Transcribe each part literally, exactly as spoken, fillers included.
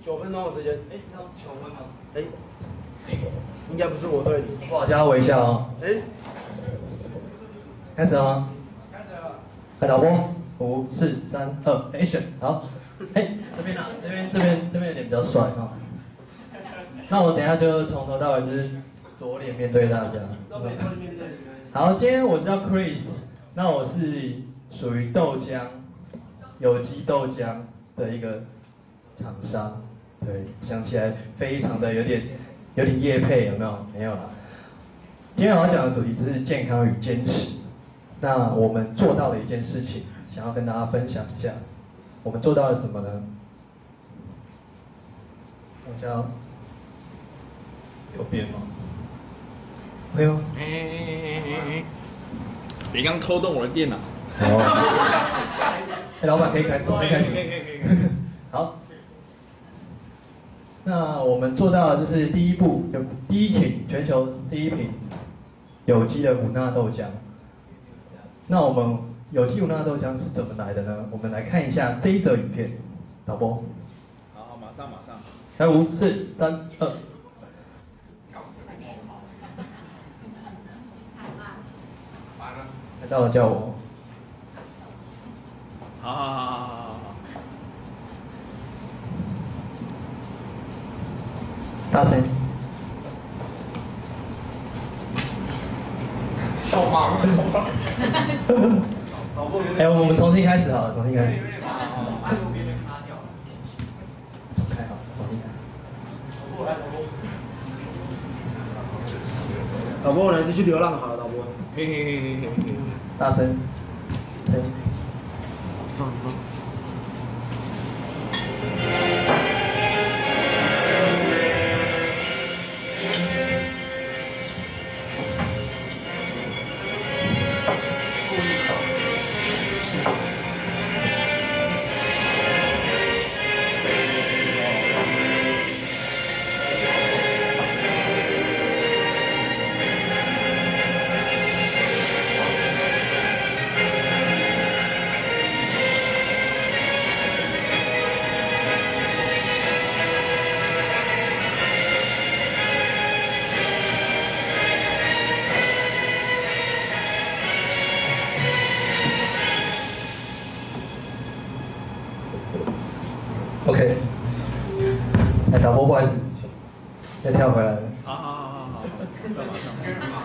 九分钟的时间。 哎，是要求婚吗？ 哎，应该不是我对你。 不好加微笑哦。 哎， 开始了吗？ 开始了。 开导播，五、四、三、二 ，Action！ 好，哎，这边啊，这边这边这边有点比较帅哈。那我等一下就从头到尾就是左脸面对大家。 都没错面对你们。 好，今天我叫 Chris， 那我是属于豆浆，有机豆浆的一个厂商。对，想起来非常的有点有点业配，有没有？没有啦。今天我要讲的主题就是健康与坚持。那我们做到的一件事情，想要跟大家分享一下。我们做到了什么呢？我想要有变吗 ？OK 吗？ 哎哎哎哎哎！谁刚偷动我的电脑？ 哦。哎，老板可以开，可以开始。 可以可以可以可以。 好。那我们做到的就是第一步，有第一瓶全球第一瓶有机的五钠豆浆。那我们有机五钠豆浆是怎么来的呢？我们来看一下这一则影片，导播。 好好，马上马上。 来，五、四、三、二。来到了叫我。 好好好好好好。 大声。 好忙， 哎，我们重新开始好了，重新开始。 把右边的擦掉。 开好，重新开。 导播来，导播。导播，我来继续流浪好了，导播。 嘿嘿嘿嘿嘿。 大声。声。 放放。 OK， 哎，导播不好意思，要跳回来了。 好好好好好，马上。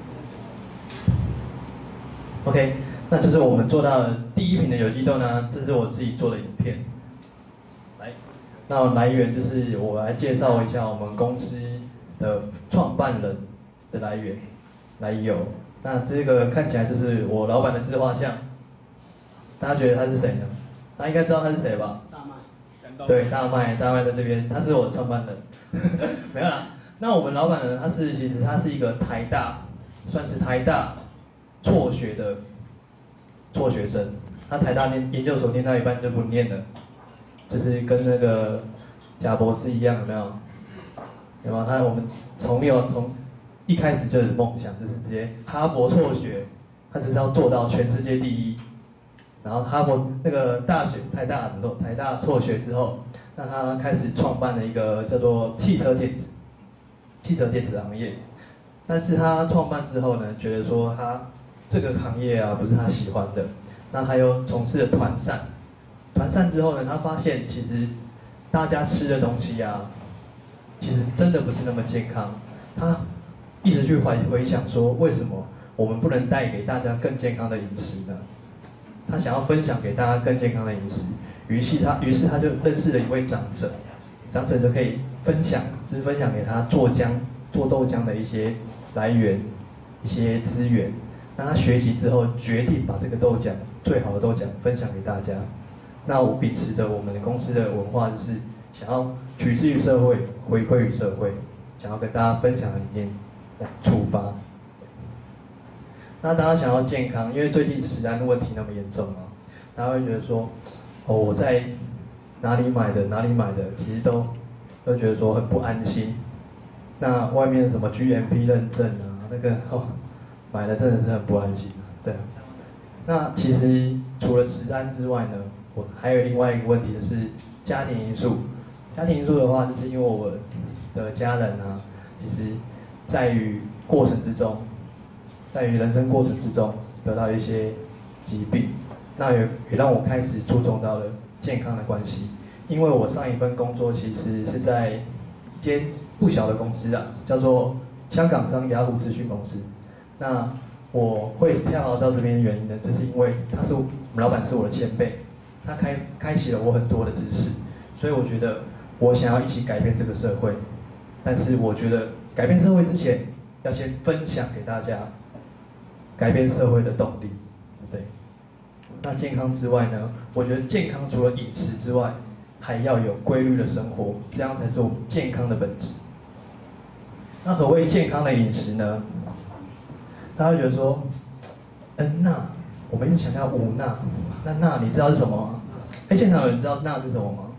OK， 那就是我们做到的第一瓶的有机豆呢，这是我自己做的影片。来，那来源就是我来介绍一下我们公司的创办人的来源来由。那这个看起来就是我老板的自画像，大家觉得他是谁呢？大家应该知道他是谁吧？ 大麦。 对，大麦，大麦在这边，他是我的创办人，没有啦。那我们老板呢，他是其实他是一个台大，算是台大辍学的辍学生，他台大念研究所念到一半就不念了，就是跟那个贾博士一样，有没有？有没有？他我们从有从一开始就有梦想，就是直接哈佛辍学，他就是要做到全世界第一。然后哈佛那个大学台大之后，台大辍学之后，那他开始创办了一个叫做汽车电子，汽车电子行业。但是他创办之后呢，觉得说他这个行业啊不是他喜欢的，那他又从事了团膳，团膳之后呢，他发现其实大家吃的东西啊，其实真的不是那么健康。他一直去回回想说，为什么我们不能带给大家更健康的饮食呢？他想要分享给大家更健康的饮食，于是他于是他就认识了一位长者，长者就可以分享，就是分享给他做浆、做豆浆的一些来源、一些资源。那他学习之后，决定把这个豆浆最好的豆浆分享给大家。那我秉持着我们的公司的文化，就是想要取之于社会，回馈于社会，想要跟大家分享的理念来出发。那大家想要健康，因为最近食安问题那么严重啊，大家会觉得说，哦，我在哪里买的，哪里买的，其实都都觉得说很不安心。那外面什么 G M P 认证啊，那个哦，买的真的是很不安心，对啊。那其实除了食安之外呢，我还有另外一个问题就是家庭因素， 家庭因素的话，就是因为我的家人啊，其实在于过程之中，在于人生过程之中得到一些疾病，那也也让我开始注重到了健康的关系。因为我上一份工作其实是在一间不小的公司啊，叫做香港商雅虎资讯公司。那我会跳到这边的原因呢，就是因为他是我们老板是我的前辈，他开开启了我很多的知识，所以我觉得我想要一起改变这个社会。但是我觉得改变社会之前，要先分享给大家改变社会的动力，对。那健康之外呢，我觉得健康除了饮食之外，还要有规律的生活，这样才是我们健康的本质。那何谓健康的饮食呢？大家会觉得说，嗯，钠，我们一直强调无钠，那钠你知道是什么吗？哎，现场有人知道钠是什么吗？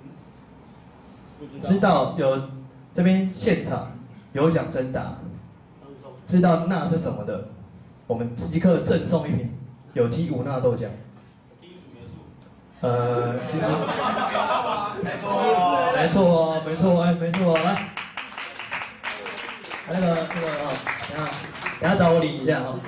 知道，有这边现场有奖征答，知道钠是什么的，我们即刻赠送一瓶有机无钠豆浆。呃，其实没错，没错哦，没错，哎，没错哦，来，那个那个啊，等下等下找我理一下哈。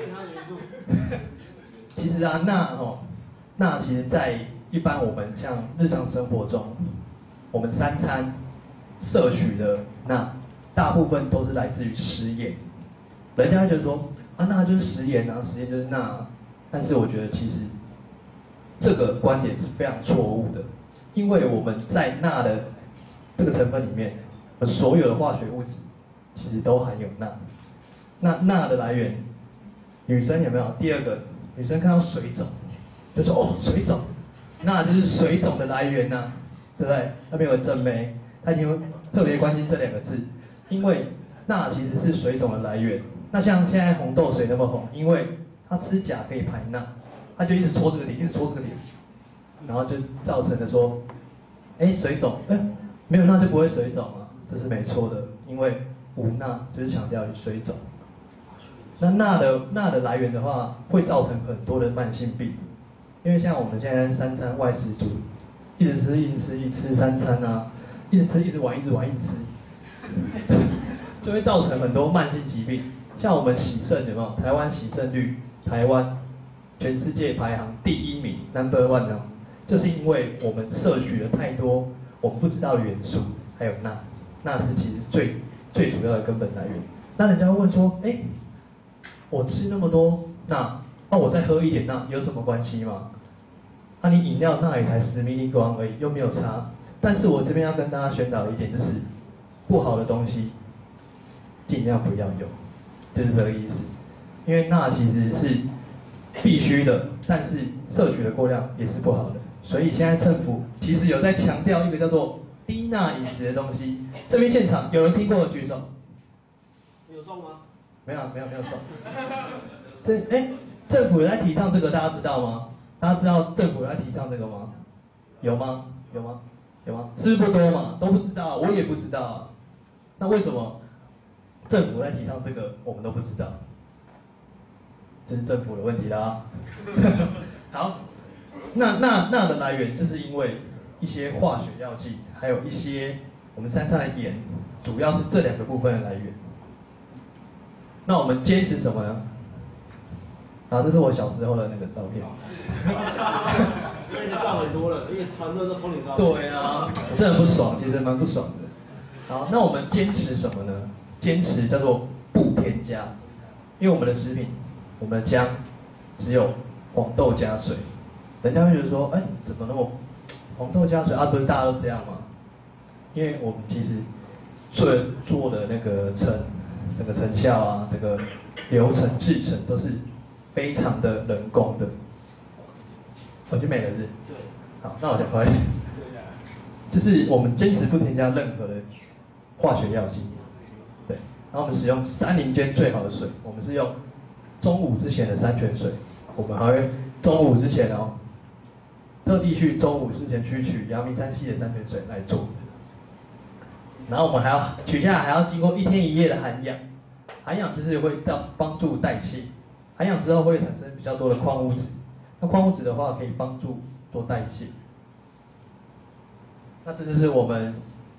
其实啊，钠哦，钠其实在一般我们像日常生活中，我们三餐摄取的钠，大部分都是来自于食盐。人家会觉得说啊，钠就是食盐啊，食盐就是钠啊，但是我觉得其实这个观点是非常错误的，因为我们在钠的这个成分里面，所有的化学物质其实都含有钠。那钠的来源，女生有没有？第二个，女生看到水肿，就说哦，水肿，钠就是水肿的来源呐、啊，对不对？那边有个正妹，她一定会特别关心这两个字，因为钠其实是水肿的来源。那像现在红豆水那么红，因为它吃钾可以排钠。他就一直戳这个点，一直戳这个点，然后就造成了说，哎，水肿，哎，没有钠就不会水肿啊，这是没错的，因为无钠就是强调水肿。那钠的钠的来源的话，会造成很多的慢性病，因为像我们现在三餐外食族，一直吃一直吃一直吃三餐啊，一直吃一直玩一直玩一直吃，就会造成很多慢性疾病。像我们洗肾有没有？台湾洗肾率，台湾。全世界排行第一名 ，number one 呢，就是因为我们摄取了太多我们不知道的元素，还有钠，钠是其实最最主要的根本来源。那人家会问说，哎，我吃那么多钠，那、啊、我再喝一点钠有什么关系吗？那、啊、你饮料钠也才十 milligram 而已，又没有差。但是我这边要跟大家宣导一点，就是不好的东西尽量不要有，就是这个意思。因为钠其实是必须的，但是摄取的过量也是不好的，所以现在政府其实有在强调一个叫做低钠饮食的东西。这边现场有人听过的举手。 有送吗？ 没有，没有，没有送。这哎，政府有在提倡这个，大家知道吗？大家知道政府有在提倡这个吗？有吗？有吗？有吗？是不是不多嘛？都不知道，我也不知道啊。那为什么政府在提倡这个，我们都不知道？这是政府的问题啦。好，那钠钠的来源就是因为一些化学药剂，还有一些我们三餐的盐，主要是这两个部分的来源。那我们坚持什么呢？啊，这是我小时候的那个照片。 因为你赚很多了，因为团队都偷你照片。 对啊，这很不爽，其实蛮不爽的。好，那我们坚持什么呢？坚持叫做不添加，因为我们的食品。我们的姜只有黄豆加水，人家会觉得说，哎，怎么那么黄豆加水啊？不是大家都这样吗？因为我们其实做做的那个成整个成效啊，这个流程制成都是非常的人工的。我就没了是？对。好，那我讲快一点。就是我们坚持不添加任何的化学药剂，对。然后我们使用三零间最好的水，我们是用。中午之前的山泉水，我们还会中午之前哦，特地去中午之前去取阳明山系的山泉水来做，然后我们还要取下来，还要经过一天一夜的涵养，涵养就是会到帮助代谢，涵养之后会产生比较多的矿物质，那矿物质的话可以帮助做代谢，那这就是我们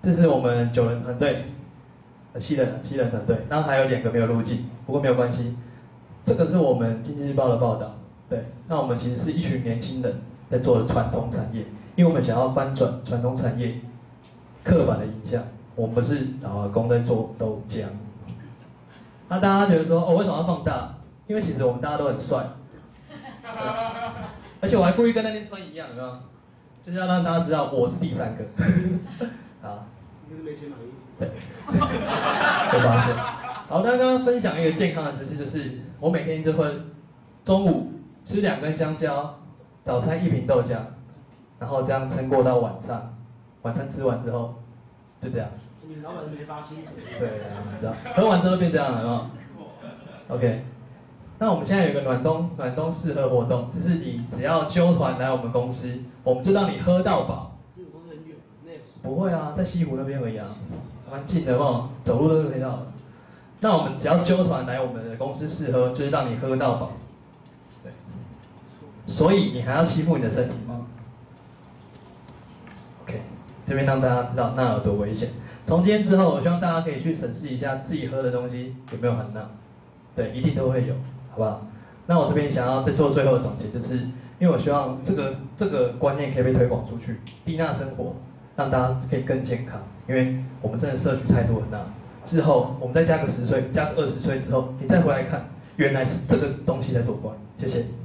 这是我们九人团队，呃七人七人团队，然后还有两个没有入境，不过没有关系。这个是我们经济日报的报道，对，那我们其实是一群年轻人在做的传统产业，因为我们想要翻转传统产业刻板的印象，我们不是老阿公在做豆浆。那大家觉得说，哦，为什么要放大？因为其实我们大家都很帅，而且我还故意跟那天穿一样，有没有？就是要让大家知道我是第三个。好， 你是没钱买衣服。 对，被发现。好，那刚刚分享一个健康的知识，就是我每天就会中午吃两根香蕉，早餐一瓶豆浆，然后这样撑过到晚上。晚餐吃完之后，就这样。 你老板没发薪水。 对，你知道，喝完之后变这样了，有没有 ？OK。那我们现在有一个暖冬暖冬试喝活动，就是你只要揪团来我们公司，我们就让你喝到饱。 因为公司很远，内湖。 不会啊，在西湖那边而已啊，蛮近的，有没有？走路都可以到的。那我们只要揪团来我们的公司试喝，就是让你喝到饱。对。所以你还要欺负你的身体吗 ？OK， 这边让大家知道钠有多危险。从今天之后，我希望大家可以去审视一下自己喝的东西有没有含钠。对，一定都会有。好不好？那我这边想要再做最后的总结，就是因为我希望这个这个观念可以被推广出去，低钠生活，让大家可以更健康。因为我们真的摄取太多的钠，之后我们再加个十岁，加个二十岁之后，你再回来看，原来是这个东西在作怪。谢谢。